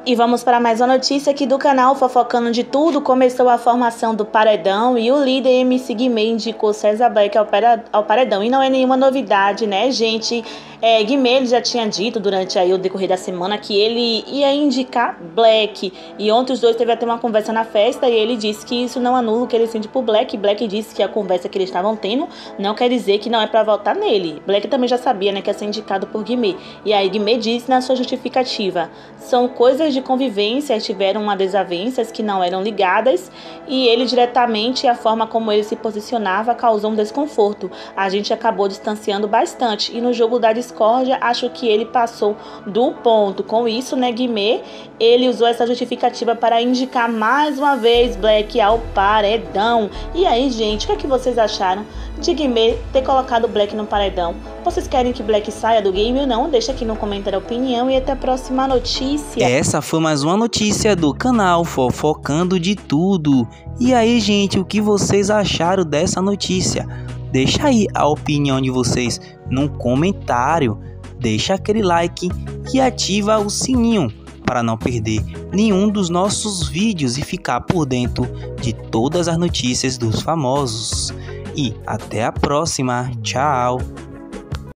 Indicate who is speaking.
Speaker 1: E vamos para mais uma notícia aqui do canal Fofocando de Tudo. Começou a formação do Paredão e o líder MC Guimê indicou César Black ao Paredão. E não é nenhuma novidade, né, gente? Guimê ele já tinha dito durante aí o decorrer da semana que ele ia indicar Black. E ontem os dois teve até uma conversa na festa e ele disse que isso não anula o que ele sente por Black. Black disse que a conversa que eles estavam tendo não quer dizer que não é para votar nele. Black também já sabia, né, que ia ser indicado por Guimê. E aí Guimê disse na sua justificativa: são coisas de convivência, tiveram uma desavenças que não eram ligadas e ele diretamente, a forma como ele se posicionava causou um desconforto. A gente acabou distanciando bastante e no jogo da discórdia acho que ele passou do ponto. Com isso, né, Guimê, ele usou essa justificativa para indicar mais uma vez Black ao Paredão. E aí, gente, o que é que vocês acharam de Guimê ter colocado Black no Paredão? Vocês querem que Black saia do game ou não? Deixa aqui no comentário a opinião e até a próxima notícia.
Speaker 2: Essa foi mais uma notícia do canal Fofocando de Tudo. E aí, gente, o que vocês acharam dessa notícia? Deixa aí a opinião de vocês no comentário. Deixa aquele like e ativa o sininho para não perder nenhum dos nossos vídeos e ficar por dentro de todas as notícias dos famosos. E até a próxima. Tchau!